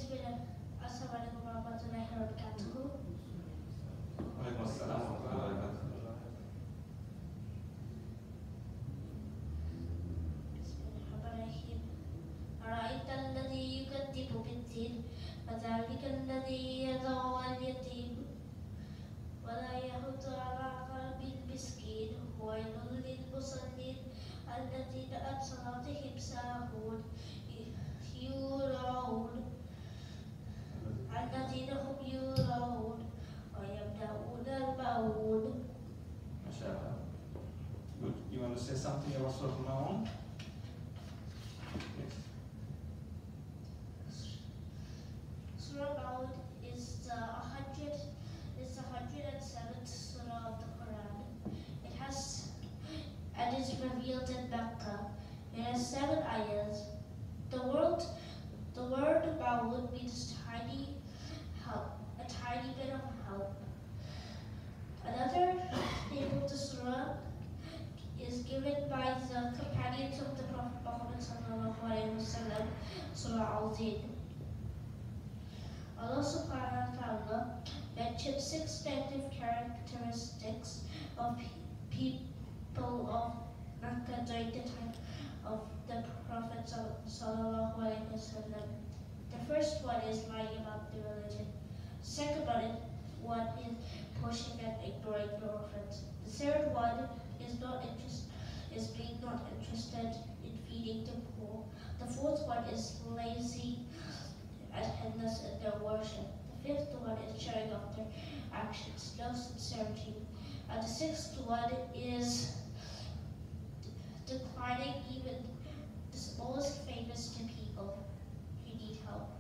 Bismillah. Assalamualaikum warahmatullahi wabarakatuh. Waalaikumsalam warahmatullahi wabarakatuh. Bismillahirrahmanirrahim. Ara'aita alladhi yukaththibu bid-din, fadhalika alladhi yad'u al-yatim wa la yahuddu 'ala ta'amil miskin. Waylun lil-musallin alladhina an salatihim sahun. الذين هم يراءون ويمنعون الماعون. MashaAllah. Good. You want to say something about Surah Al-Ma'un? Yes. Surah Al-Ma'un is the 107th surah of the Quran. It is revealed in Mecca. It has 7 ayahs. The word Ma'un means tiny help, a tiny bit of help. Another name of the surah is given by the companions of the Prophet Muhammad sallallahu alaihi wasallam, Surah Al-Din. Allah subhanahu wa ta'ala mentioned 6 negative characteristics of people of Mecca during the time of the Prophet sallallahu alaihi wasallam. The first one is lying about the religion. Second one is pushing and ignoring the orphans. The third one is being not interested in feeding the poor. The fourth one is lazy and heedless in their worship. The fifth one is showing off their actions, no sincerity. And the sixth one is declining even the smallest favors to people who need help.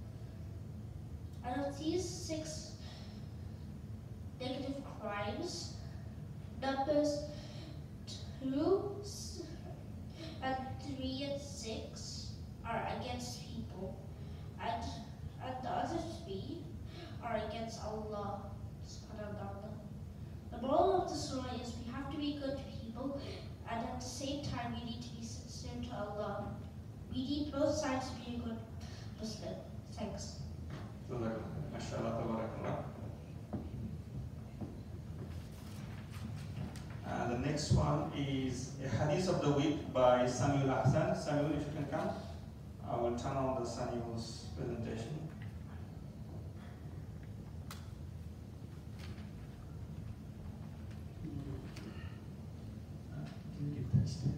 Out of these 6 negative crimes, numbers 2 and 3 and 6 are against people, and the other 3 are against Allah subhanahu wa ta'ala. The moral of the surah is we have to be good people, and at the same time we need to be sincere to Allah. We need both sides to be a good Muslim. Thanks. MashaAllah, tabarakallah. The next one is a hadith of the week by Samuel Ahsan. Samuel, if you can come. I will turn on the Samuel's presentation. Can you give text?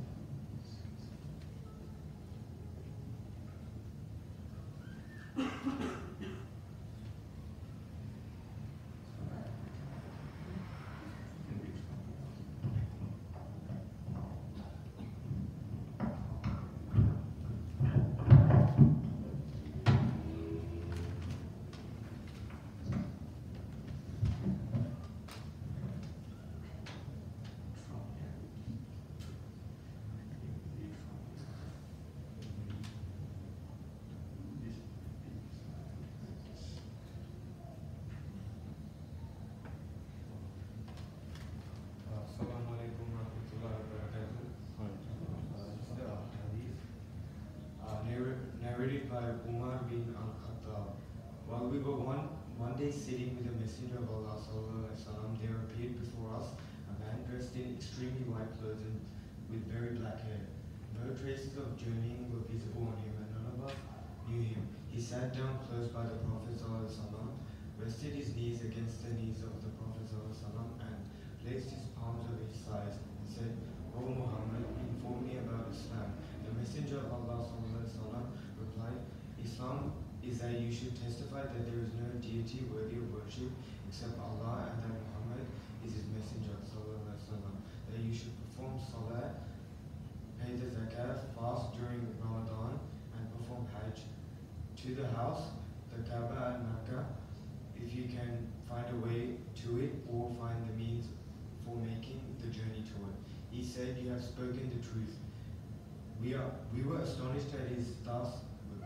Narrated by Umar bin al-Khattab. While we were one day sitting with the Messenger of Allah sallallahu alaihi wasallam, there appeared before us a man dressed in extremely white clothes and with very black hair. No traces of journeying were visible on him, and none of us knew him. He sat down close by the Prophet sallallahu alaihi wasallam, rested his knees against the knees of the Prophet sallallahu alaihi wasallam, and placed his palms over his sides and said, "O Muhammad, inform me about Islam." The Messenger of Allah sallallahu alaihi wasallam replied, "Islam is that you should testify that there is no deity worthy of worship except Allah, and that Muhammad is his messenger, sallallahu alaihi wasallam. That you should perform salat, pay the zakat, fast during Ramadan, and perform hajj to the house, the Kaaba and Makkah, if you can find a way to it or find the means for making the journey to it." He said, "You have spoken the truth." We were astonished at his thus.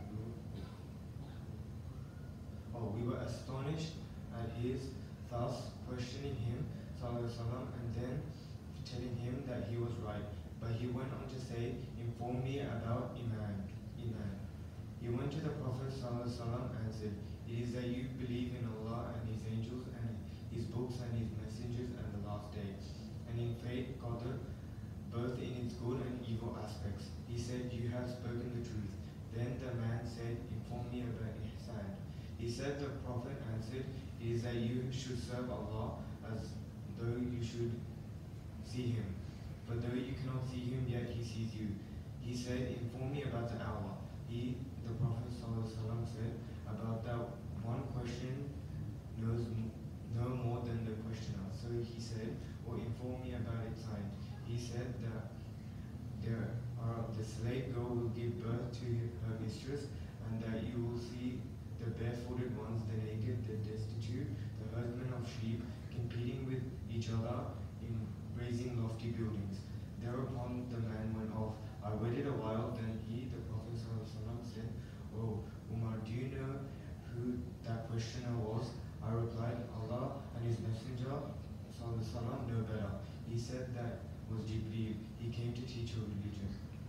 We were astonished at his thus questioning him, sallallahu alaihi wasallam, and then telling him that he was right. But he went on to say, "Inform me about Iman." He went to the Prophet ﷺ and said, "It is that you believe in Allah and His angels and His books and His messengers and the last day, and in fate, Qadr, both in its good and evil aspects." He said, "You have spoken the truth." Then the man said, "Inform me about Ihsan." He said, the Prophet answered, "It is that you should serve Allah as though you should see Him. But though you cannot see Him, yet He sees you." He said, "Inform me about the hour." The Prophet ﷺ said, "About that one question knows no more than the questioner." So he said, "Or inform me about its sign." He said that the slave girl will give birth to her mistress, and that you will see the barefooted ones, the naked, the destitute, the herdsmen of sheep, competing with each other in raising lofty buildings. Thereupon the man went off. I waited a while, then the Prophet ﷺ said, "Oh, Umar, do you know who that questioner was?" I replied, "Allah and His Messenger ﷺ know better." He said, "That was Jibreel. He came to teach your religion."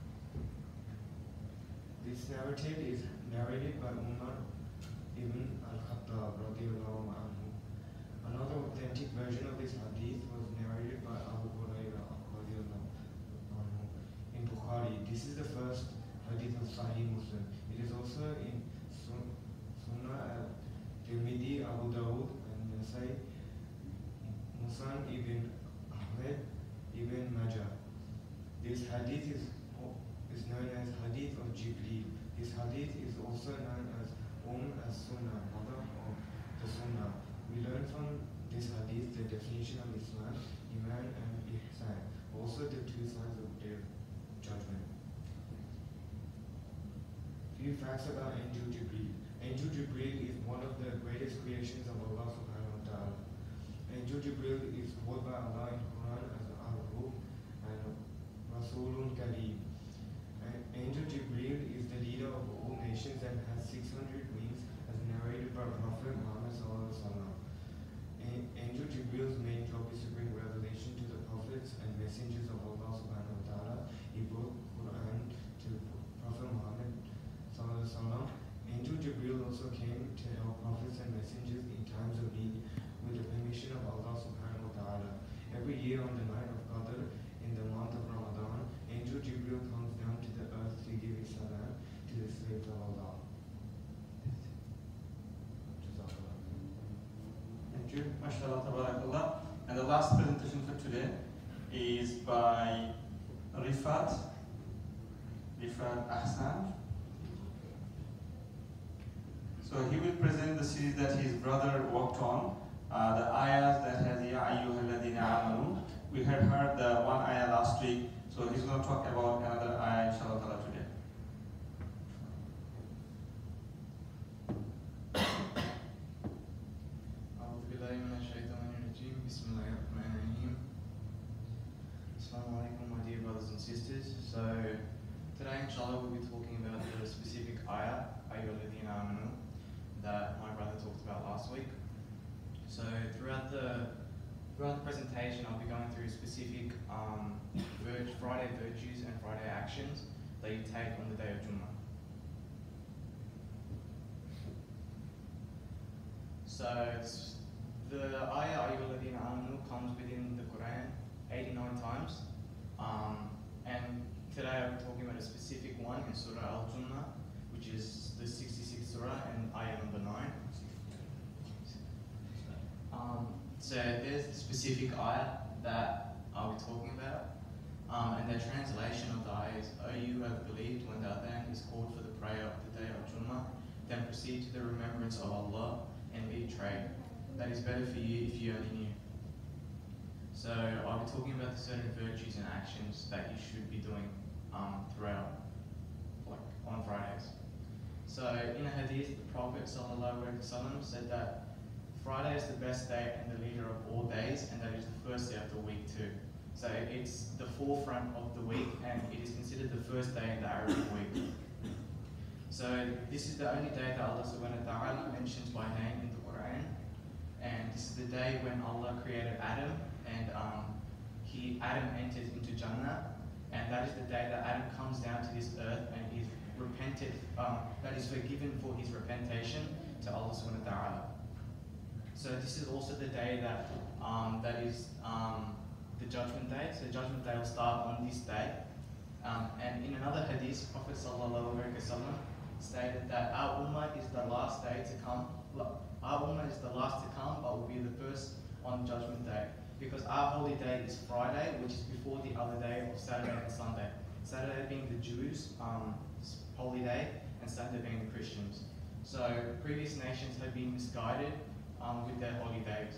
This narrative is narrated by Umar ibn al-Khattab radiallahu anhu. Another authentic version of this hadith was narrated by Abu Hurairah radiallahu anhu in Bukhari. This is the first hadith of Sahih Muslim. It is also in Sunnah al-Tirmidhi, Abu Dawud, and Nasai, Musnad ibn Ahmed, ibn Majah. This hadith is known as Hadith of Jibreel. This hadith is also known as as-Sunnah, mother of the Sunnah. We learn from this hadith the definition of Islam, Iman and Ihsan, also the two sides of their judgment. Few facts about Angel Jibreel. Angel Jibreel is one of the greatest creations of Allah subhanahu wa ta'ala. Angel Jibreel is called by Allah in Quran as Al-Ruh and Rasulun Kareem. Angel Jibreel is the leader of all nations and has 600 wings, as narrated by Prophet Muhammad sallallahu alaihi wasallam. Angel Jibreel's main job is to bring revelation to the prophets and messengers of Allah subhanahu wa ta'ala. He brought Quran to Prophet Muhammad sallallahu alaihi wasallam. Angel Jibreel also came to help prophets and messengers in times of need with the permission of Allah subhanahu wa ta'ala. Every year on the night of Qadr, in the month of Ramadan, Angel Jibreel comes down to the earth to give his salam to the slaves of Allah. Thank you. MashaAllah, tabarakallah. And the last presentation for today is by Rifat Ahsan. So he will present the series that his brother worked on, the ayahs that has Ya ayyuhalladhina amanu. We had heard the one ayah last week, so he's going to talk about another ayah inshallah ta'ala today. Assalamu alaikum, my dear brothers and sisters. So today inshallah we'll be talking about the specific ayah, ayyuhalladhina amanu, that my brother talked about last week. So throughout the presentation I'll be going through specific Friday virtues and Friday actions that you take on the day of Jummah. So the ayah ayyuhalladhina amanu comes within the Quran 89 times. And today I'll be talking about a specific one in Surah Al-Jummah, which is the 66th Surah and ayah number 9. So there's the specific ayah that I'll be talking about. And the translation of the ayah is, "O you who have believed, when the adhan is called for the prayer of the day of Jummah, then proceed to the remembrance of Allah and eat trade. That is better for you if you only knew." So I'll be talking about the certain virtues and actions that you should be doing throughout, like on Fridays. So in a hadith, the Prophet ﷺ said that Friday is the best day and the leader of all days, and that is the first day of the week too. So it's the forefront of the week, and it is considered the first day in the Arabic week. So this is the only day that Allah subhanahu wa ta'ala mentions by name in the Quran, and this is the day when Allah created Adam, and Adam enters into Jannah, and that is the day that Adam comes down to this earth and is repented, that is forgiven for his repentation to Allah subhanahu wa ta'ala. So this is also the day that is the judgment day. So judgment day will start on this day. And in another hadith, Prophet sallallahu alaihi wasallam stated that our ummah is the last day to come. Our ummah is the last to come, but will be the first on judgment day. Because our holy day is Friday, which is before the other day of Saturday and Sunday. Saturday being the Jews' holy day, and Sunday being the Christians. So previous nations have been misguided with their holy days.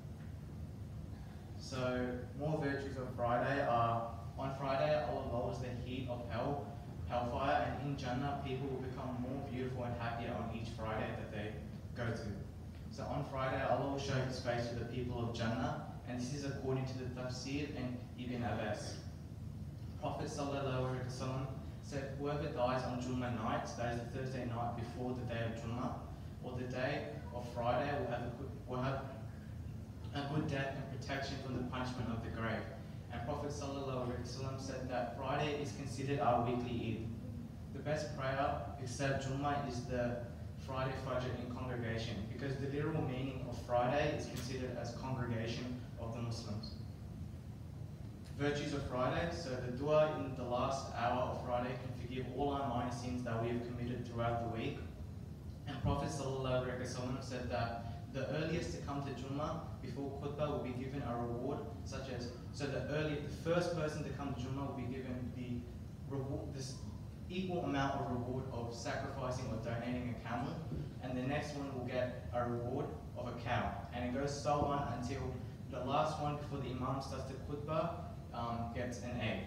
So more virtues of Friday are, on Friday Allah lowers the heat of hellfire, and in Jannah people will become more beautiful and happier on each Friday that they go to. So on Friday Allah will show his face to the people of Jannah, and this is according to the Tafsir and Ibn Abbas. Prophet sallallahu alaihi wasallam said, whoever dies on Jummah night, that is the Thursday night before the day of Jummah, or the day of Friday, will have a good death and protection from the punishment of the grave. And Prophet sallallahu alaihi wasallam said that Friday is considered our weekly Eid. The best prayer, except Jummah, is the Friday Fajr in congregation, because the literal meaning of Friday is considered as congregation of the Muslims. Virtues of Friday. So the dua in the last hour of Friday can forgive all our minor sins that we have committed throughout the week. And Prophet sallallahu alaihi wasallam said that the earliest to come to Jummah before khutbah will be given a reward, such as, the first person to come to Jummah will be given the reward, this equal amount of reward of sacrificing or donating a camel, and the next one will get a reward of a cow, and it goes so on until the last one before the Imam starts the khutbah gets an egg.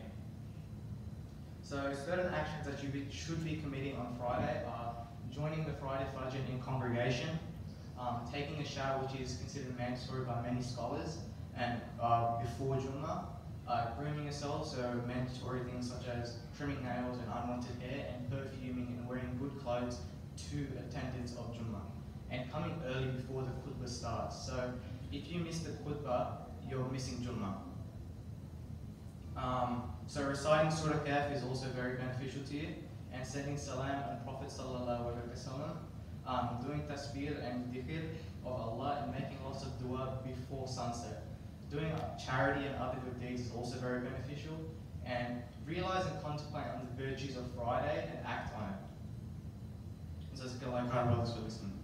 So certain actions that you should be committing on Friday are joining the Friday Fajr in congregation, taking a shower, which is considered mandatory by many scholars, and before Jummah, grooming yourself, so mandatory things such as trimming nails and unwanted hair, and perfuming and wearing good clothes to attendance of Jummah, and coming early before the khutbah starts. So if you miss the khutbah, you're missing Jummah. So reciting Surah Kahf is also very beneficial to you, and sending salam on Prophet sallallahu alaihi wasallam, doing tasbih and dhikr of Allah, and making lots of dua before sunset. Doing charity and other good deeds is also very beneficial, and realize and contemplate on the virtues of Friday and act on it. So, brothers for listening.